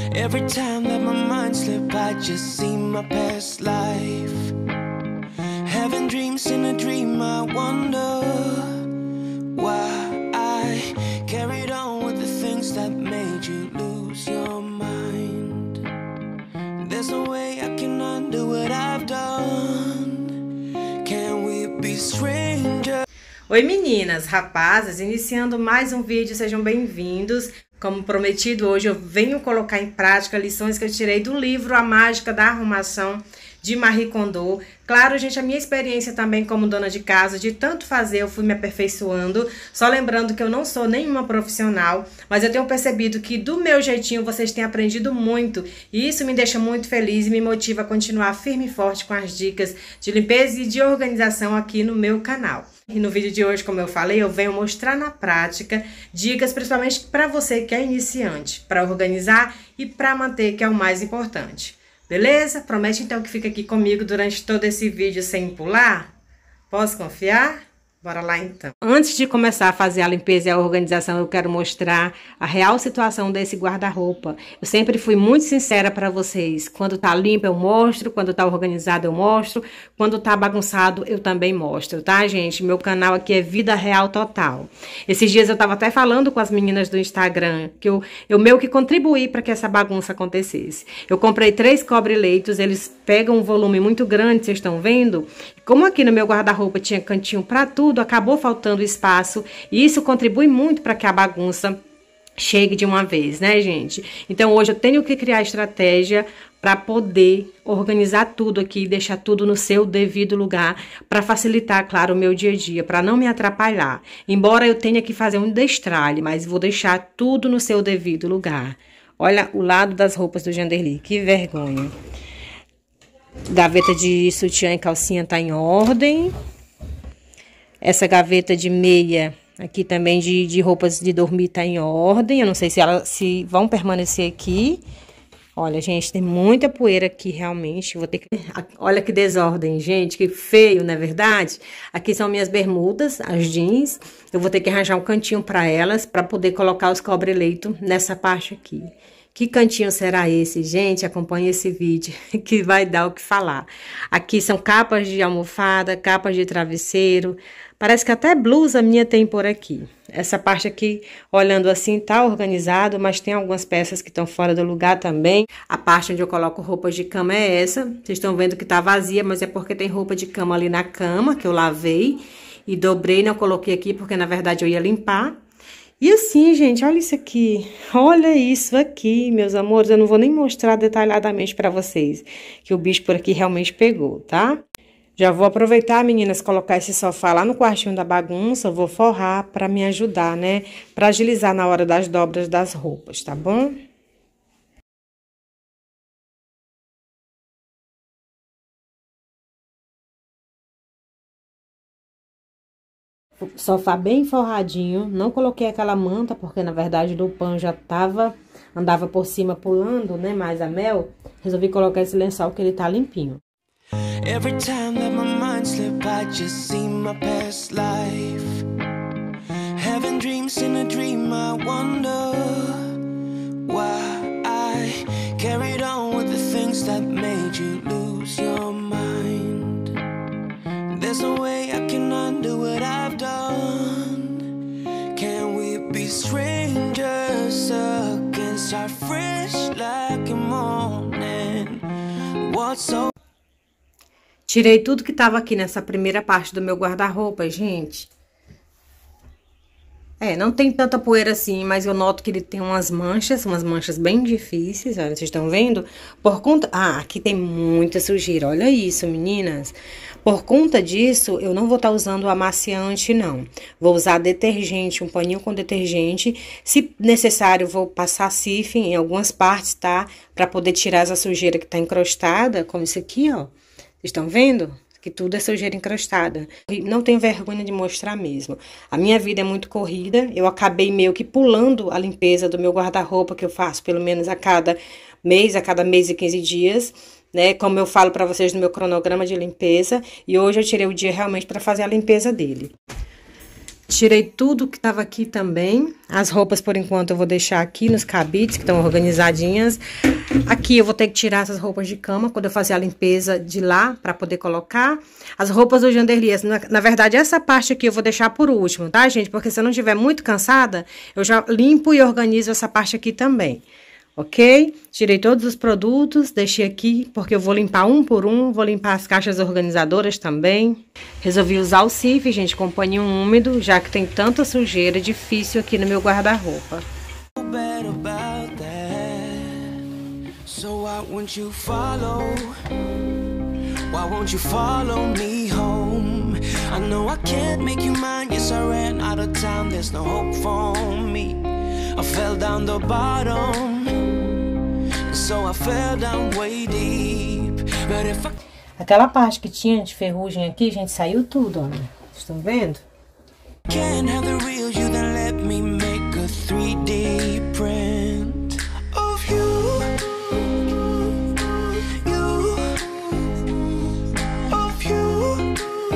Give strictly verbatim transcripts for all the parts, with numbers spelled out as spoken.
Every time that my mind slip, I just see my past life. Having dreams in a dream, I wonder why I carried on with the things that made you lose your mind. There's no way I can undo what I've done. Can we be strangers? Oi meninas, rapazes, iniciando mais um vídeo, sejam bem-vindos. Como prometido, hoje eu venho colocar em prática lições que eu tirei do livro A Mágica da Arrumação, de Marie Kondo. Claro, gente, a minha experiência também como dona de casa, de tanto fazer, eu fui me aperfeiçoando. Só lembrando que eu não sou nenhuma profissional, mas eu tenho percebido que do meu jeitinho vocês têm aprendido muito. E isso me deixa muito feliz e me motiva a continuar firme e forte com as dicas de limpeza e de organização aqui no meu canal. E no vídeo de hoje, como eu falei, eu venho mostrar na prática dicas principalmente para você que é iniciante, para organizar e para manter, que é o mais importante. Beleza? Promete então que fica aqui comigo durante todo esse vídeo sem pular? Posso confiar? Bora lá então. Antes de começar a fazer a limpeza e a organização, eu quero mostrar a real situação desse guarda-roupa. Eu sempre fui muito sincera para vocês. Quando tá limpo eu mostro, quando tá organizado eu mostro, quando tá bagunçado eu também mostro, tá, gente? Meu canal aqui é vida real total. Esses dias eu tava até falando com as meninas do Instagram que eu, eu meio que contribuí para que essa bagunça acontecesse. Eu comprei três cobre-leitos, eles pegam um volume muito grande, vocês estão vendo? Como aqui no meu guarda-roupa tinha cantinho para tudo, acabou faltando espaço e isso contribui muito para que a bagunça chegue de uma vez, né, gente? Então, hoje eu tenho que criar estratégia para poder organizar tudo aqui, deixar tudo no seu devido lugar, para facilitar, claro, o meu dia a dia, para não me atrapalhar. Embora eu tenha que fazer um destralhe, mas vou deixar tudo no seu devido lugar. Olha o lado das roupas do Janderli, que vergonha. Gaveta de sutiã e calcinha tá em ordem. Essa gaveta de meia aqui também de, de roupas de dormir tá em ordem. Eu não sei se elas se vão permanecer aqui. Olha, gente, tem muita poeira aqui realmente. Vou ter que... Olha que desordem, gente, que feio, não é verdade? Aqui são minhas bermudas, as jeans. Eu vou ter que arranjar um cantinho para elas, para poder colocar os cobre-leito nessa parte aqui. Que cantinho será esse, gente? Acompanhe esse vídeo que vai dar o que falar. Aqui são capas de almofada, capas de travesseiro. Parece que até blusa minha tem por aqui. Essa parte aqui, olhando assim, tá organizado, mas tem algumas peças que estão fora do lugar também. A parte onde eu coloco roupas de cama é essa. Vocês estão vendo que tá vazia, mas é porque tem roupa de cama ali na cama, que eu lavei e dobrei, não coloquei aqui, porque na verdade eu ia limpar. E assim, gente, olha isso aqui, olha isso aqui, meus amores, eu não vou nem mostrar detalhadamente pra vocês, que o bicho por aqui realmente pegou, tá? Já vou aproveitar, meninas, colocar esse sofá lá no quartinho da bagunça, eu vou forrar pra me ajudar, né, pra agilizar na hora das dobras das roupas, tá bom? Sofá bem forradinho, não coloquei aquela manta, porque na verdade do pano já tava, andava por cima pulando, né, mais a mel. Resolvi colocar esse lençol que ele tá limpinho. Every time that my mind slip, I just see my past life. Having dreams in a dream, I wonder why I carried on with the things that made you lose your mind. There's no way I can undo what I've done. Can we be strangers again? Start fresh like a morning. What's so... Tirei tudo que tava aqui nessa primeira parte do meu guarda-roupa, gente. É, não tem tanta poeira assim, mas eu noto que ele tem umas manchas, umas manchas bem difíceis, olha, vocês estão vendo? Por conta... Ah, aqui tem muita sujeira, olha isso, meninas. Por conta disso, eu não vou estar usando o amaciante, não. Vou usar detergente, um paninho com detergente. Se necessário, vou passar cif em algumas partes, tá? Pra poder tirar essa sujeira que tá encrostada, como isso aqui, ó. Vocês estão vendo? Que tudo é sujeira encrostada. Não tenho vergonha de mostrar mesmo. A minha vida é muito corrida. Eu acabei meio que pulando a limpeza do meu guarda-roupa, que eu faço pelo menos a cada mês, a cada mês e quinze dias, né? Como eu falo para vocês no meu cronograma de limpeza. E hoje eu tirei o dia realmente para fazer a limpeza dele. Tirei tudo que tava aqui também. As roupas, por enquanto, eu vou deixar aqui nos cabides, que estão organizadinhas. Aqui eu vou ter que tirar essas roupas de cama, quando eu fazer a limpeza de lá, para poder colocar. As roupas do Janderlias, na, na verdade, essa parte aqui eu vou deixar por último, tá, gente? Porque se eu não estiver muito cansada, eu já limpo e organizo essa parte aqui também. Ok? Tirei todos os produtos, deixei aqui, porque eu vou limpar um por um, vou limpar as caixas organizadoras também. Resolvi usar o Cif, gente, com paninho úmido, já que tem tanta sujeira difícil aqui no meu guarda-roupa. Aquela parte que tinha de ferrugem aqui, gente, saiu tudo, olha. Vocês estão vendo? Can't have the real you, then let me make a three D print of you, you, of you,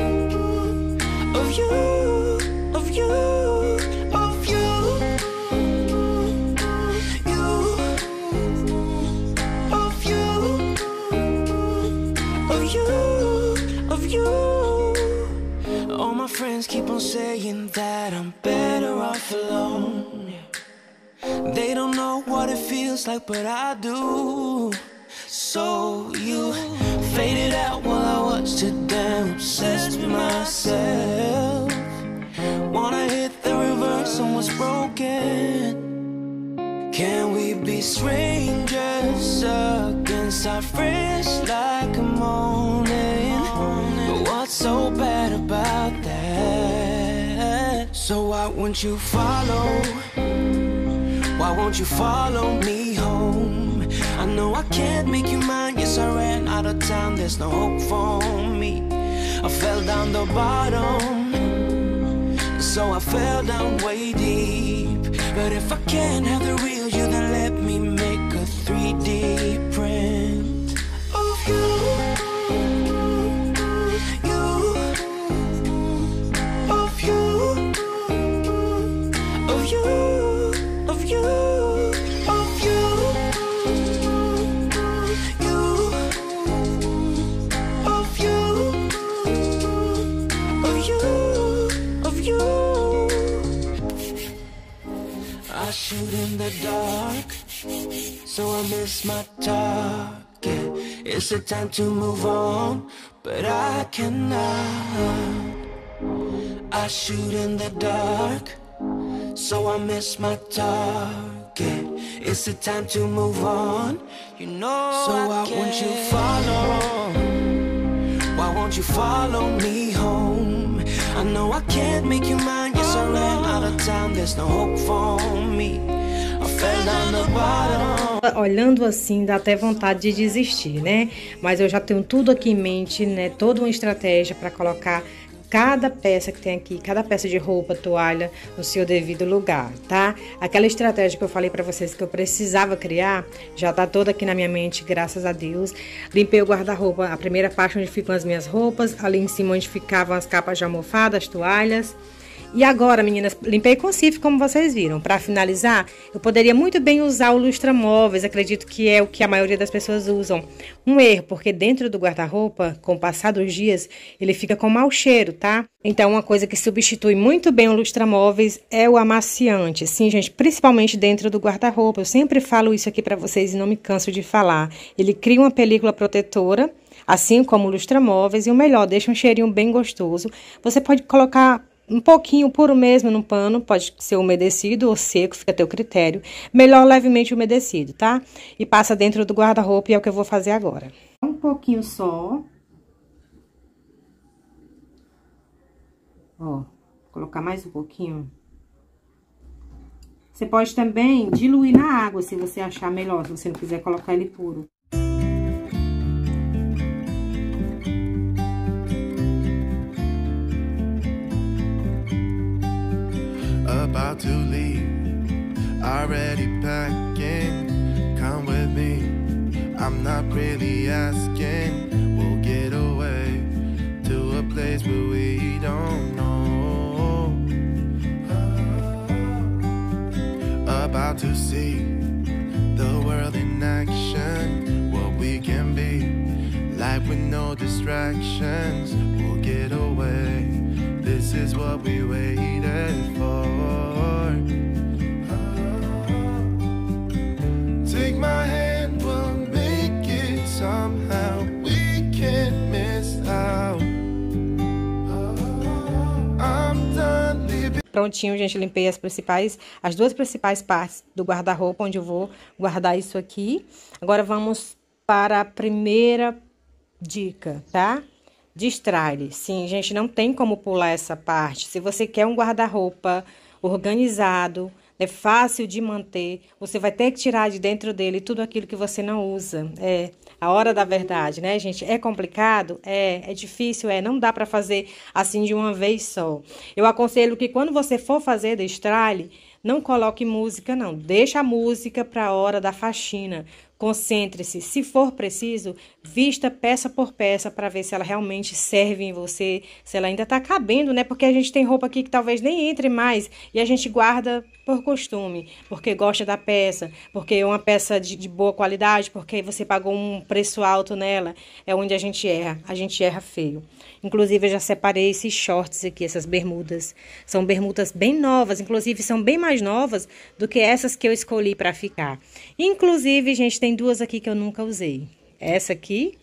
of you, of you. Friends keep on saying that I'm better off alone. They don't know what it feels like, but I do. So you faded out while I watched it, damn obsessed with myself. Wanna hit the reverse on what's broken. Can we be strangers again? Start fresh like a morning. But what's so bad about that? So why won't you follow? Why won't you follow me home? I know I can't make you mine. Yes, I ran out of time. There's no hope for me. I fell down the bottom, so I fell down way deep. But if I can't have the real you, then let me make a three D print of you. Shoot in the dark, so I miss my target. It's a time to move on, but I cannot. I shoot in the dark, so I miss my target. It's a time to move on, you know. So why won't you follow? Why won't you follow me home? I know I can't make you mine. Yes, I ran out of time. There's no hope for me. I fell down the bottom. Olhando assim, dá até vontade de desistir, né? Mas eu já tenho tudo aqui em mente, né? Toda uma estratégia para colocar cada peça que tem aqui, cada peça de roupa, toalha, no seu devido lugar, tá? Aquela estratégia que eu falei pra vocês que eu precisava criar, já tá toda aqui na minha mente, graças a Deus. Limpei o guarda-roupa, a primeira parte onde ficam as minhas roupas, ali em cima onde ficavam as capas de almofada, as toalhas. E agora, meninas, limpei com Cif, como vocês viram. Para finalizar, eu poderia muito bem usar o lustramóveis, acredito que é o que a maioria das pessoas usam. Um erro, porque dentro do guarda-roupa, com o passar dos dias, ele fica com mau cheiro, tá? Então, uma coisa que substitui muito bem o lustramóveis é o amaciante. Sim, gente, principalmente dentro do guarda-roupa. Eu sempre falo isso aqui para vocês e não me canso de falar. Ele cria uma película protetora, assim como o lustramóveis, e o melhor, deixa um cheirinho bem gostoso. Você pode colocar um pouquinho puro mesmo no pano, pode ser umedecido ou seco, fica a teu critério. Melhor levemente umedecido, tá? E passa dentro do guarda-roupa e é o que eu vou fazer agora. Um pouquinho só. Ó, vou colocar mais um pouquinho. Você pode também diluir na água, se você achar melhor, se você não quiser colocar ele puro. About to leave, already packing, come with me, I'm not really asking, we'll get away, to a place where we don't know, about to see the world in action, what we can be, life with no distractions, we'll get away, this is what we waited for. Take my hand, we'll make it somehow, we can't miss out. I'm done living. Prontinho, gente, limpei as principais, as duas principais partes do guarda-roupa, onde eu vou guardar isso aqui. Agora vamos para a primeira dica, tá? Destralhe. Sim, gente, não tem como pular essa parte. Se você quer um guarda-roupa organizado, é fácil de manter, você vai ter que tirar de dentro dele tudo aquilo que você não usa. É a hora da verdade, né, gente? É complicado? É, é difícil, é. Não dá para fazer assim de uma vez só. Eu aconselho que quando você for fazer destralhe, não coloque música, não. Deixa a música para a hora da faxina. Concentre-se. Se for preciso, vista peça por peça para ver se ela realmente serve em você, se ela ainda tá cabendo, né? Porque a gente tem roupa aqui que talvez nem entre mais e a gente guarda por costume, porque gosta da peça, porque é uma peça de, de boa qualidade, porque você pagou um preço alto nela. É onde a gente erra. A gente erra feio. Inclusive, eu já separei esses shorts aqui, essas bermudas. São bermudas bem novas, inclusive são bem mais novas do que essas que eu escolhi para ficar. Inclusive, gente, tem duas aqui que eu nunca usei. Essa aqui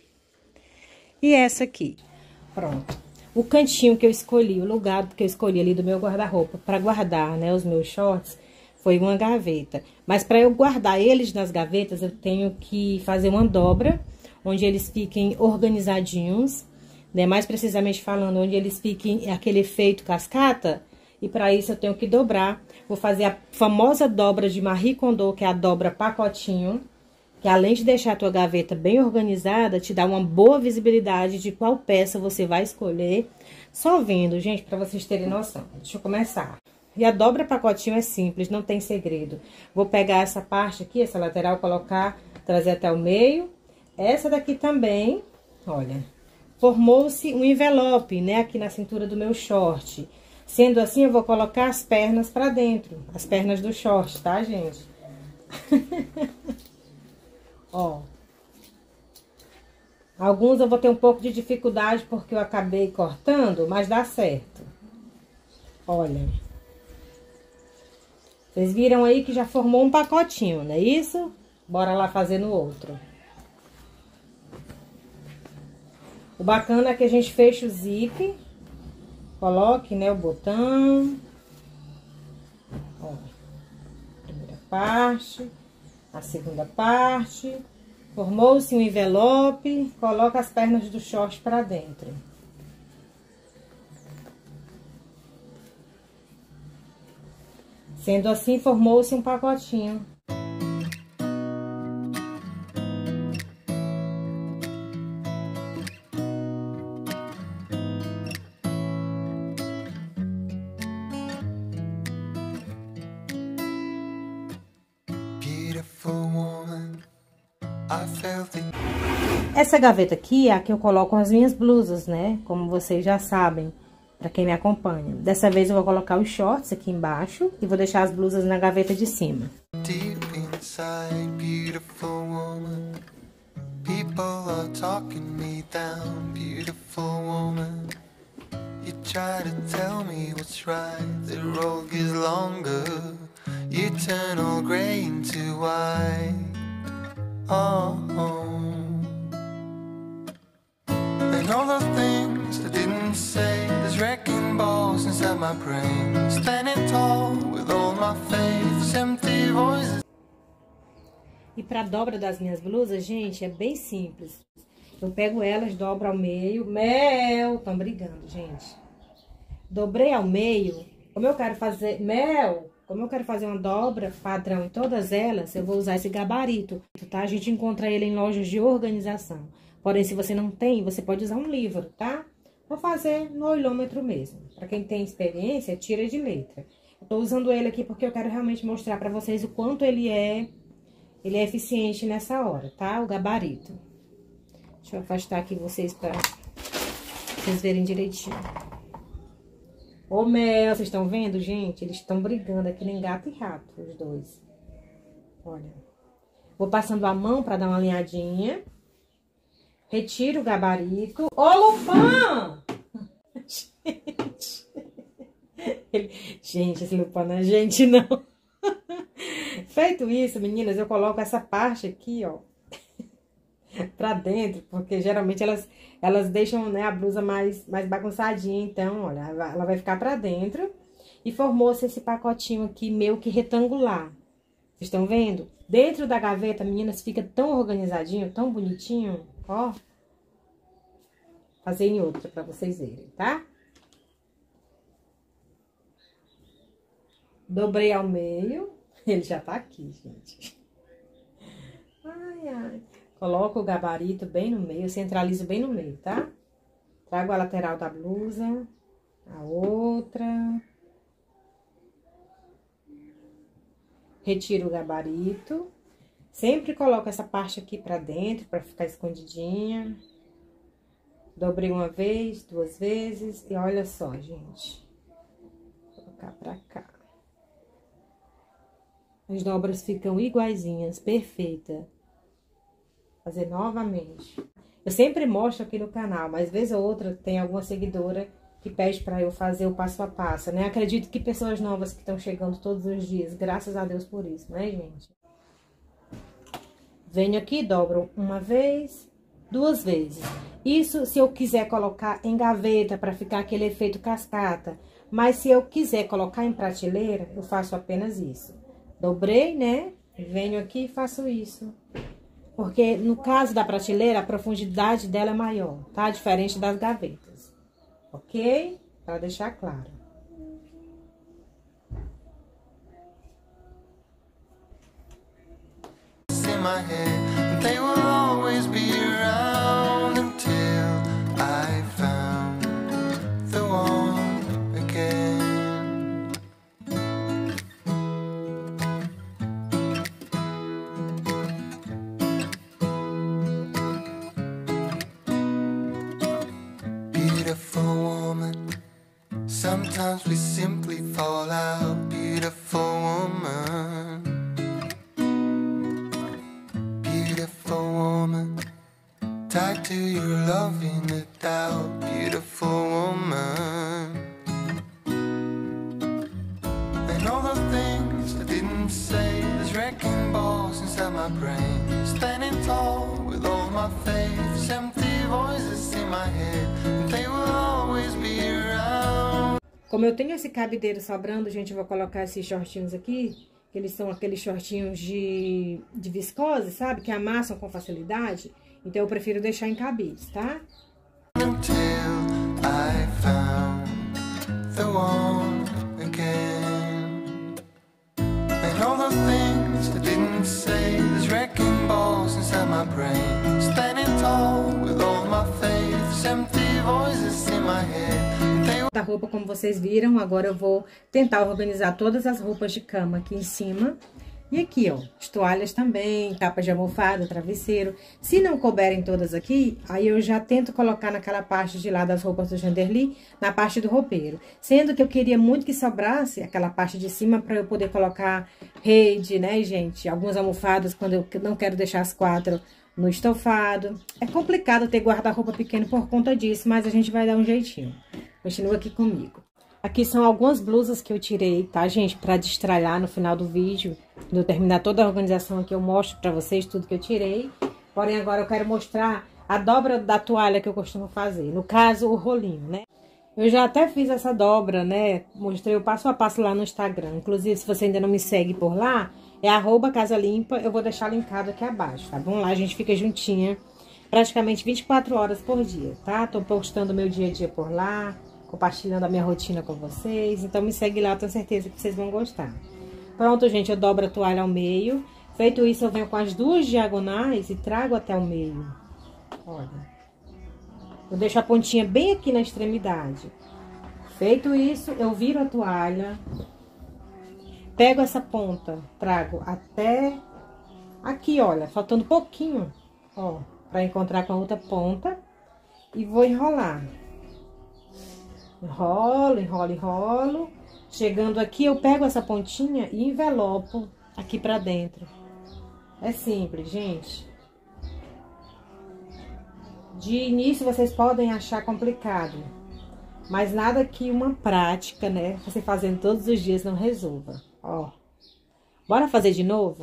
e essa aqui. Pronto. O cantinho que eu escolhi, o lugar que eu escolhi ali do meu guarda-roupa para guardar, né, os meus shorts, foi uma gaveta. Mas para eu guardar eles nas gavetas, eu tenho que fazer uma dobra, onde eles fiquem organizadinhos, né? Mais precisamente falando, onde eles fiquem aquele efeito cascata. E para isso eu tenho que dobrar. Vou fazer a famosa dobra de Marie Kondo, que é a dobra pacotinho, que além de deixar a tua gaveta bem organizada, te dá uma boa visibilidade de qual peça você vai escolher. Só vendo, gente, para vocês terem noção. Deixa eu começar. E a dobra pacotinho é simples, não tem segredo. Vou pegar essa parte aqui, essa lateral, colocar, trazer até o meio. Essa daqui também, olha, formou-se um envelope, né, aqui na cintura do meu short. Sendo assim, eu vou colocar as pernas pra dentro, as pernas do short, tá, gente? Ó. Alguns eu vou ter um pouco de dificuldade porque eu acabei cortando, mas dá certo. Olha. Vocês viram aí que já formou um pacotinho, não é isso? Bora lá fazer no outro. O bacana é que a gente fecha o zíper, coloque, né, o botão. Ó, primeira parte, a segunda parte. Formou-se um envelope, coloca as pernas do short pra dentro. Sendo assim, formou-se um pacotinho. Essa gaveta aqui é a que eu coloco as minhas blusas, né? Como vocês já sabem, pra quem me acompanha. Dessa vez eu vou colocar os shorts aqui embaixo e vou deixar as blusas na gaveta de cima. Deep inside, beautiful woman. People are talking me down, beautiful woman. You try to tell me what's right, the road gets longer. You turn all gray into white. Oh, oh. And all the things I didn't say, there's wrecking balls inside my brain. Standing tall with all my faith, empty voices. E pra dobra das minhas blusas, gente, é bem simples. Eu pego elas, dobro ao meio. Mel! Estão brigando, gente. Dobrei ao meio. Como eu quero fazer... Mel! Como eu quero fazer uma dobra padrão em todas elas, eu vou usar esse gabarito, tá? A gente encontra ele em lojas de organização. Porém, se você não tem, você pode usar um livro, tá? Vou fazer no olhômetro mesmo. Pra quem tem experiência, tira de letra. Eu tô usando ele aqui porque eu quero realmente mostrar pra vocês o quanto ele é, ele é eficiente nessa hora, tá? O gabarito. Deixa eu afastar aqui vocês pra vocês verem direitinho. Ô, Mel, vocês estão vendo, gente? Eles estão brigando aqui, nem gato e rato, os dois. Olha. Vou passando a mão pra dar uma alinhadinha. Retiro o gabarito. Ô, Lupin! Gente. Ele... Gente, esse Lupin não é gente, não. Feito isso, meninas, eu coloco essa parte aqui, ó, pra dentro, porque geralmente elas, elas deixam, né, a blusa mais, mais bagunçadinha. Então, olha, ela vai ficar pra dentro. E formou-se esse pacotinho aqui, meio que retangular. Vocês estão vendo? Dentro da gaveta, meninas, fica tão organizadinho, tão bonitinho, ó. Fazer em outra pra vocês verem, tá? Dobrei ao meio. Ele já tá aqui, gente. Ai, ai. Coloco o gabarito bem no meio, centralizo bem no meio, tá? Trago a lateral da blusa, a outra. Retiro o gabarito. Sempre coloco essa parte aqui pra dentro, pra ficar escondidinha. Dobrei uma vez, duas vezes. E olha só, gente. Vou colocar pra cá. As dobras ficam iguaizinhas, perfeita. Fazer novamente. Eu sempre mostro aqui no canal, mas vez ou outra tem alguma seguidora que pede pra eu fazer o passo a passo, né? Acredito que pessoas novas que estão chegando todos os dias, graças a Deus por isso, né, gente? Venho aqui, dobro uma vez, duas vezes. Isso se eu quiser colocar em gaveta pra ficar aquele efeito cascata. Mas se eu quiser colocar em prateleira, eu faço apenas isso. Dobrei, né? Venho aqui e faço isso. Porque no caso da prateleira, a profundidade dela é maior, tá? Diferente das gavetas. Ok? Para deixar claro. In my head, they will always be around until I found the one again. Beautiful woman, sometimes we simply fall out. Beautiful woman, beautiful woman, tied to your love in the doubt. Beautiful woman, and all the things I didn't say, there's wrecking balls inside my brain. Standing tall with all my faith, empty voices in my head, and they will always be around. Como eu tenho esse cabideiro sobrando, gente, eu vou colocar esses shortinhos aqui, que eles são aqueles shortinhos de, de viscose, sabe? Que amassam com facilidade. Então, eu prefiro deixar em cabides, tá? Until I found the one again. And all the things I didn't say, there's wrecking balls inside my brain. Standing tall with all my faith, empty voices in my head. Da roupa, como vocês viram, agora eu vou tentar organizar todas as roupas de cama aqui em cima. E aqui, ó, as toalhas também, capa de almofada, travesseiro. Se não couberem todas aqui, aí eu já tento colocar naquela parte de lá das roupas do Genderly, na parte do roupeiro. Sendo que eu queria muito que sobrasse aquela parte de cima para eu poder colocar rede, né, gente? Algumas almofadas, quando eu não quero deixar as quatro no estofado. É complicado ter guarda-roupa pequeno por conta disso, mas a gente vai dar um jeitinho. Continua aqui comigo. Aqui são algumas blusas que eu tirei, tá, gente? Pra destralhar no final do vídeo. Quando eu terminar toda a organização aqui, eu mostro pra vocês tudo que eu tirei. Porém, agora eu quero mostrar a dobra da toalha que eu costumo fazer. No caso, o rolinho, né? Eu já até fiz essa dobra, né? Mostrei o passo a passo lá no Instagram. Inclusive, se você ainda não me segue por lá, é arroba Casa Limpa. Eu vou deixar linkado aqui abaixo, tá bom? Lá a gente fica juntinha praticamente vinte e quatro horas por dia, tá? Tô postando meu dia a dia por lá, compartilhando a minha rotina com vocês. Então, me segue lá, tenho certeza que vocês vão gostar. Pronto, gente, eu dobro a toalha ao meio. Feito isso, eu venho com as duas diagonais e trago até o meio. Olha. Eu deixo a pontinha bem aqui na extremidade. Feito isso, eu viro a toalha. Pego essa ponta, trago até aqui, olha, faltando pouquinho, ó, pra encontrar com a outra ponta. E vou enrolar. Enrolo, enrolo, enrolo. Chegando aqui, eu pego essa pontinha e envelopo aqui pra dentro. É simples, gente. De início vocês podem achar complicado, mas nada que uma prática, né, você fazendo todos os dias não resolva. Ó, bora fazer de novo?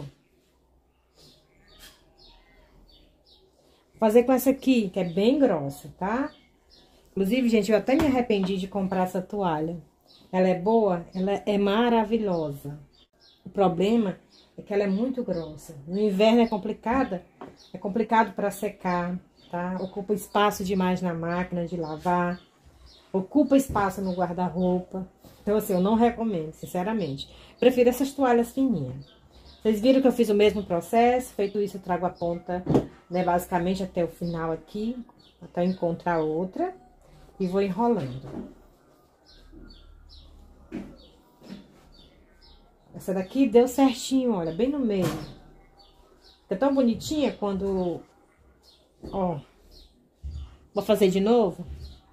Vou fazer com essa aqui, que é bem grossa, tá? Inclusive, gente, eu até me arrependi de comprar essa toalha. Ela é boa? Ela é maravilhosa. O problema é que ela é muito grossa. No inverno é complicada, é complicado para secar, tá? Ocupa espaço demais na máquina de lavar, ocupa espaço no guarda-roupa. Então, assim, eu não recomendo, sinceramente. Prefiro essas toalhas fininhas. Vocês viram que eu fiz o mesmo processo? Feito isso, eu trago a ponta, né, basicamente até o final aqui, até eu encontrar outra, e vou enrolando. Essa daqui deu certinho, olha, bem no meio. Tá tão bonitinha quando... Ó. Vou fazer de novo.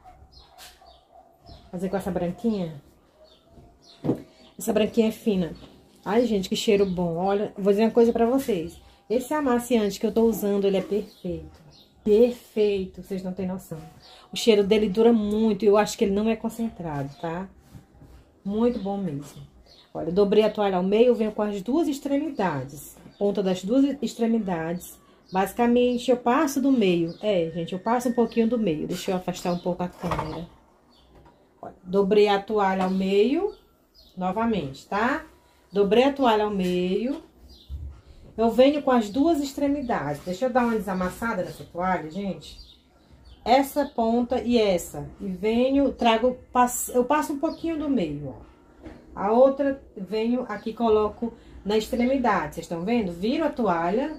Fazer com essa branquinha. Essa branquinha é fina. Ai, gente, que cheiro bom. Olha, vou dizer uma coisa pra vocês. Esse amaciante que eu tô usando, ele é perfeito. Perfeito, vocês não têm noção. O cheiro dele dura muito e eu acho que ele não é concentrado, tá? Muito bom mesmo. Olha, eu dobrei a toalha ao meio, eu venho com as duas extremidades. A ponta das duas extremidades. Basicamente, eu passo do meio. É, gente, eu passo um pouquinho do meio. Deixa eu afastar um pouco a câmera. Olha, dobrei a toalha ao meio, novamente, tá? Dobrei a toalha ao meio. Eu venho com as duas extremidades. Deixa eu dar uma desamassada nessa toalha, gente. Essa ponta e essa. E venho, trago, eu passo um pouquinho do meio, ó. A outra, venho aqui, coloco na extremidade. Vocês estão vendo? Viro a toalha.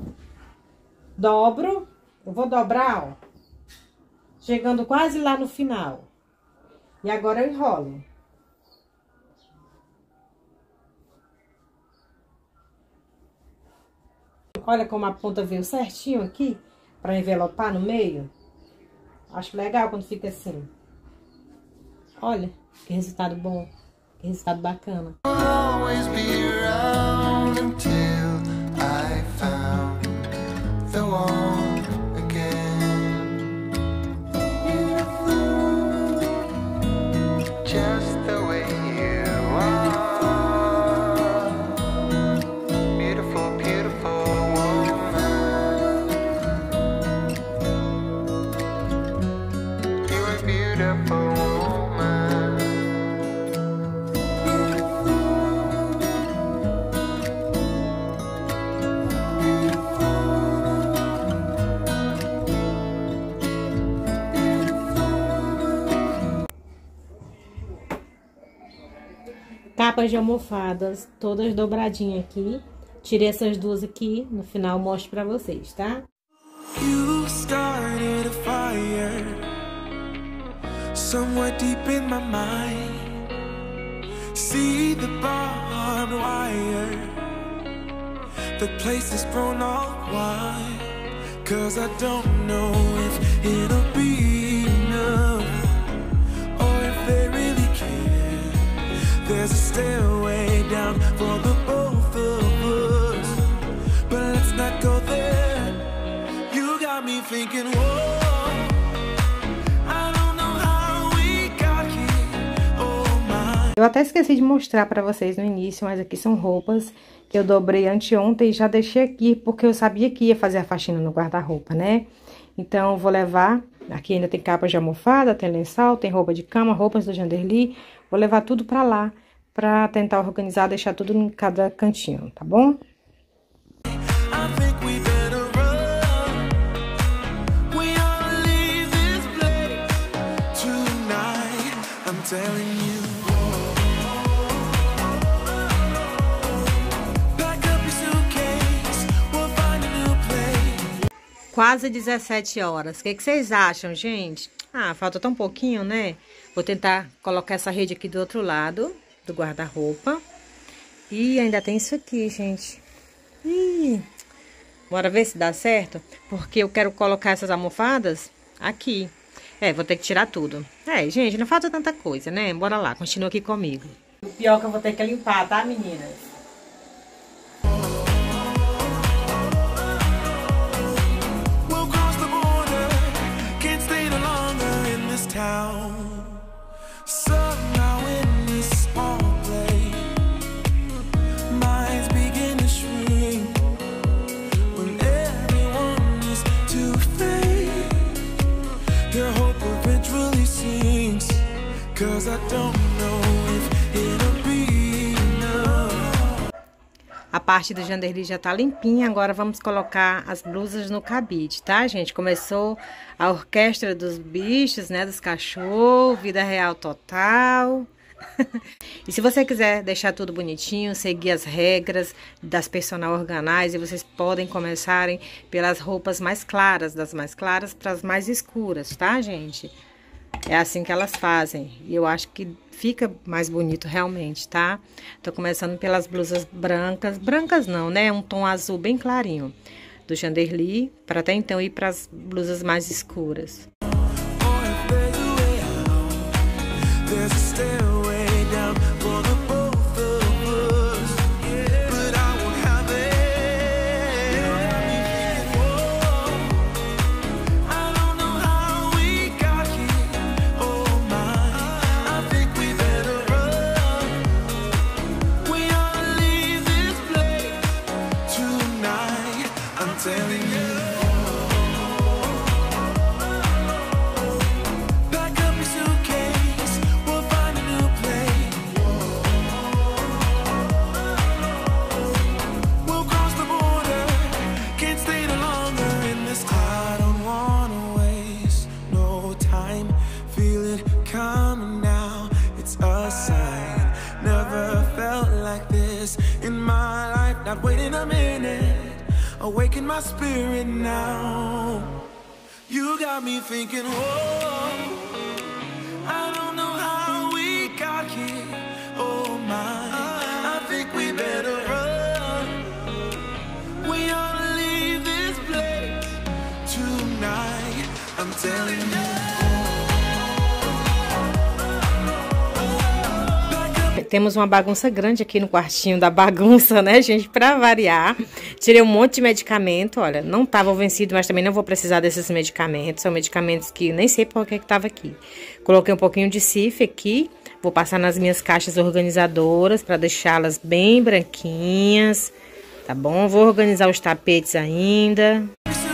Dobro. Eu vou dobrar, ó. Chegando quase lá no final. E agora eu enrolo. Olha como a ponta veio certinho aqui, pra envelopar no meio. Acho legal quando fica assim. Olha, que resultado bom. Que resultado bacana. Always be around until I found the one again. Just the way you are. Beautiful, beautiful woman. You are beautiful woman. Capas de almofadas, todas dobradinhas aqui. Tirei essas duas aqui, no final eu mostro pra vocês, tá? You started a fire somewhere deep in my mind. See the barbed wire, the place is grown all wide. Cause I don't know if it'll be enough, or if they really care. There's a stairway down for the both of us, but let's not go there. You got me thinking, whoa, I don't know how we got here, oh my. Eu até esqueci de mostrar pra vocês no início, mas aqui são roupas que eu dobrei anteontem e já deixei aqui, porque eu sabia que ia fazer a faxina no guarda-roupa, né? Então, eu vou levar, aqui ainda tem capas de almofada, tem lençol, tem roupa de cama, roupas do Janderli. Vou levar tudo pra lá, pra tentar organizar, deixar tudo em cada cantinho, tá bom? Quase dezessete horas. O que, que vocês acham, gente? Ah, falta tão pouquinho, né? Vou tentar colocar essa rede aqui do outro lado do guarda-roupa. E ainda tem isso aqui, gente. Ih, bora ver se dá certo. Porque eu quero colocar essas almofadas aqui. É, vou ter que tirar tudo. É, gente, não falta tanta coisa, né? Bora lá, continua aqui comigo. O pior é que eu vou ter que limpar, tá, meninas? 'cause I don't know if it'll be enough. A parte do Janderli já tá limpinha, agora vamos colocar as blusas no cabide, tá, gente? Começou a orquestra dos bichos, né, dos cachorros, vida real total. E se você quiser deixar tudo bonitinho, seguir as regras das personal organize, vocês podem começarem pelas roupas mais claras, das mais claras para as mais escuras, tá, gente? É assim que elas fazem. E eu acho que fica mais bonito realmente, tá? Tô começando pelas blusas brancas. Brancas não, né? Um tom azul bem clarinho do Janderli, para até então ir para as blusas mais escuras. Not waiting a minute, awaken my spirit now. You got me thinking, whoa, I don't know how we got here. Oh my, I think we better run. We ought to leave this place tonight. I'm telling you. Temos uma bagunça grande aqui no quartinho da bagunça, né, gente? Pra variar. Tirei um monte de medicamento, olha, não estavam vencidos, mas também não vou precisar desses medicamentos. São medicamentos que nem sei por que que tava aqui. Coloquei um pouquinho de Cif aqui. Vou passar nas minhas caixas organizadoras para deixá-las bem branquinhas, tá bom? Vou organizar os tapetes ainda.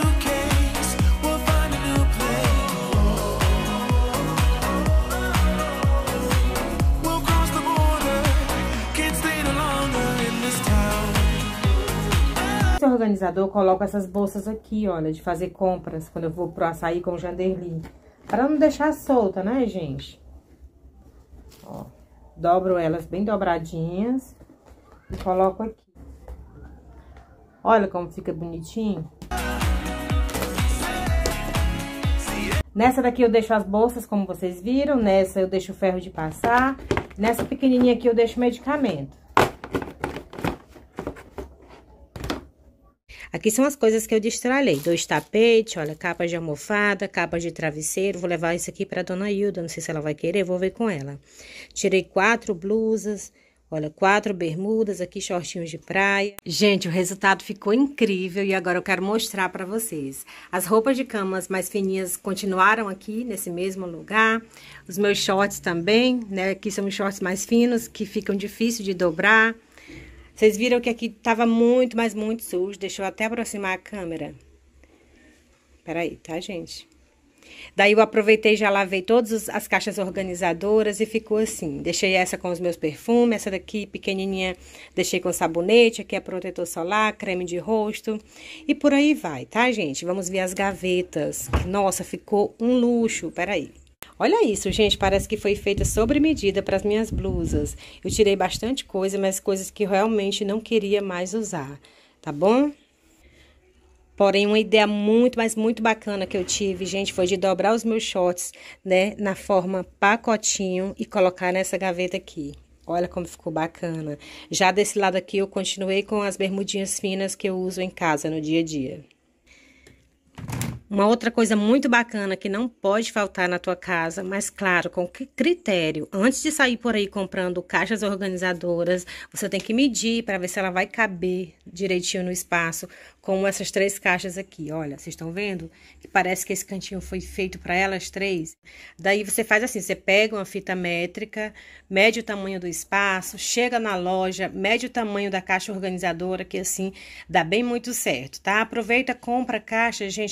Organizador, coloco essas bolsas aqui, olha, de fazer compras quando eu vou pro açaí com o Janderli, para não deixar solta, né, gente? Ó, dobro elas bem dobradinhas e coloco aqui. Olha como fica bonitinho. Nessa daqui eu deixo as bolsas, como vocês viram. Nessa eu deixo o ferro de passar. Nessa pequenininha aqui eu deixo medicamento. Aqui são as coisas que eu destralhei. Dois tapetes, olha, capas de almofada, capas de travesseiro. Vou levar isso aqui pra dona Hilda, não sei se ela vai querer, vou ver com ela. Tirei quatro blusas, olha, quatro bermudas, aqui shortinhos de praia. Gente, o resultado ficou incrível e agora eu quero mostrar pra vocês. As roupas de camas mais fininhas continuaram aqui, nesse mesmo lugar. Os meus shorts também, né, aqui são os shorts mais finos, que ficam difíceis de dobrar. Vocês viram que aqui tava muito, mas muito sujo. Deixa eu até aproximar a câmera. Peraí, tá, gente? Daí eu aproveitei e já lavei todas as caixas organizadoras e ficou assim. Deixei essa com os meus perfumes, essa daqui pequenininha deixei com sabonete, aqui é protetor solar, creme de rosto. E por aí vai, tá, gente? Vamos ver as gavetas. Nossa, ficou um luxo. Peraí. Olha isso, gente, parece que foi feita sobre medida para as minhas blusas. Eu tirei bastante coisa, mas coisas que eu realmente não queria mais usar, tá bom? Porém, uma ideia muito, mas muito bacana que eu tive, gente, foi de dobrar os meus shorts, né, na forma pacotinho e colocar nessa gaveta aqui. Olha como ficou bacana. Já desse lado aqui, eu continuei com as bermudinhas finas que eu uso em casa no dia a dia. Uma outra coisa muito bacana que não pode faltar na tua casa, mas claro, com que critério? Antes de sair por aí comprando caixas organizadoras, você tem que medir para ver se ela vai caber direitinho no espaço, como essas três caixas aqui. Olha, vocês estão vendo? Que parece que esse cantinho foi feito para elas três. Daí você faz assim, você pega uma fita métrica, mede o tamanho do espaço, chega na loja, mede o tamanho da caixa organizadora, que assim dá bem muito certo, tá? Aproveita, compra a caixa, gente, padronizada.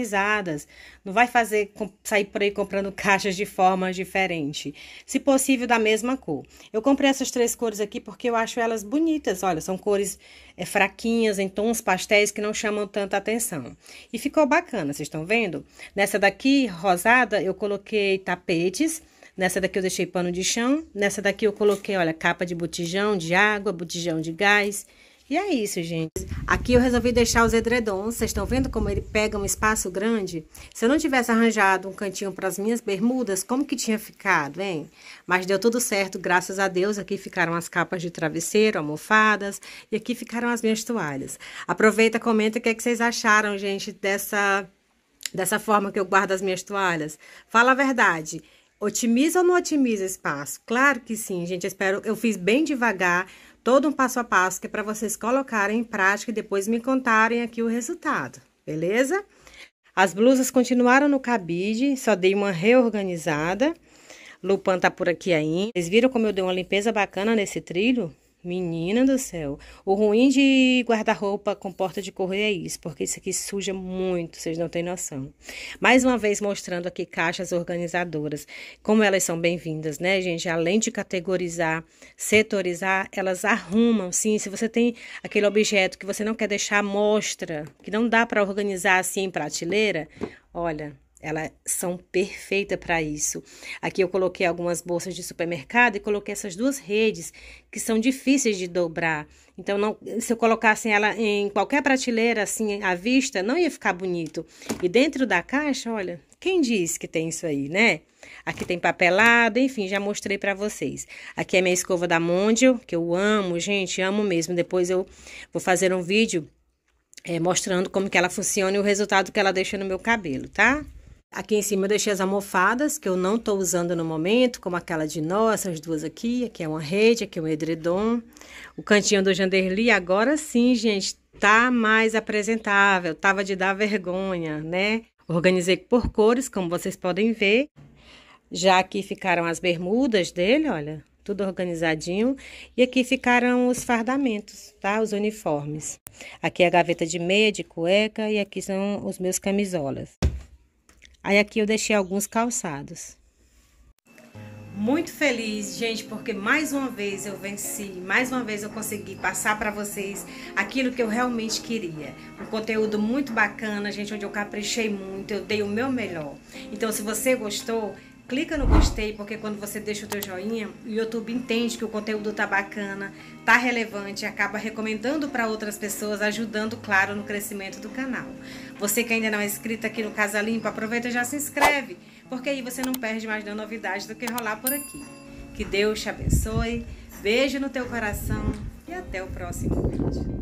organizadas. Não vai fazer sair por aí comprando caixas de formas diferentes. Se possível, da mesma cor. Eu comprei essas três cores aqui porque eu acho elas bonitas. Olha, são cores é, fraquinhas, em tons pastéis que não chamam tanta atenção. E ficou bacana, vocês estão vendo? Nessa daqui, rosada, eu coloquei tapetes. Nessa daqui eu deixei pano de chão. Nessa daqui eu coloquei, olha, capa de botijão de água, botijão de gás. E é isso, gente. Aqui eu resolvi deixar os edredons. Vocês estão vendo como ele pega um espaço grande? Se eu não tivesse arranjado um cantinho para as minhas bermudas, como que tinha ficado, hein? Mas deu tudo certo, graças a Deus. Aqui ficaram as capas de travesseiro, almofadas. E aqui ficaram as minhas toalhas. Aproveita, comenta o que, é que vocês acharam, gente, dessa, dessa forma que eu guardo as minhas toalhas. Fala a verdade. Otimiza ou não otimiza espaço? Claro que sim, gente. Eu espero, eu fiz bem devagar, todo um passo a passo, que é para vocês colocarem em prática e depois me contarem aqui o resultado, beleza? As blusas continuaram no cabide, só dei uma reorganizada. Lupan tá por aqui ainda. Vocês viram como eu dei uma limpeza bacana nesse trilho? Menina do céu, o ruim de guarda-roupa com porta de correr é isso, porque isso aqui suja muito, vocês não têm noção. Mais uma vez mostrando aqui caixas organizadoras, como elas são bem-vindas, né, gente? Além de categorizar, setorizar, elas arrumam, sim. Se você tem aquele objeto que você não quer deixar à mostra, que não dá para organizar assim em prateleira, olha... Elas são perfeitas para isso. Aqui eu coloquei algumas bolsas de supermercado e coloquei essas duas redes que são difíceis de dobrar. Então, não, se eu colocasse ela em qualquer prateleira, assim, à vista, não ia ficar bonito. E dentro da caixa, olha, quem disse que tem isso aí, né? Aqui tem papelado, enfim, já mostrei para vocês. Aqui é minha escova da Mondial, que eu amo, gente, amo mesmo. Depois eu vou fazer um vídeo é, mostrando como que ela funciona e o resultado que ela deixa no meu cabelo, tá? Aqui em cima eu deixei as almofadas, que eu não tô usando no momento, como aquela de nó, essas duas aqui. Aqui é uma rede, aqui é um edredom. O cantinho do Janderli, agora sim, gente, tá mais apresentável. Tava de dar vergonha, né? Organizei por cores, como vocês podem ver. Já aqui ficaram as bermudas dele, olha, tudo organizadinho. E aqui ficaram os fardamentos, tá? Os uniformes. Aqui é a gaveta de meia, de cueca, e aqui são os meus camisolas. Aí aqui eu deixei alguns calçados. Muito feliz, gente, porque mais uma vez eu venci, mais uma vez eu consegui passar para vocês aquilo que eu realmente queria. Um conteúdo muito bacana, gente, onde eu caprichei muito, eu dei o meu melhor. Então, se você gostou, clica no gostei, porque quando você deixa o teu joinha, o YouTube entende que o conteúdo tá bacana, tá relevante, acaba recomendando para outras pessoas, ajudando, claro, no crescimento do canal. Você que ainda não é inscrito aqui no Casa Limpa, aproveita e já se inscreve, porque aí você não perde mais nenhuma novidade do que rolar por aqui. Que Deus te abençoe, beijo no teu coração e até o próximo vídeo.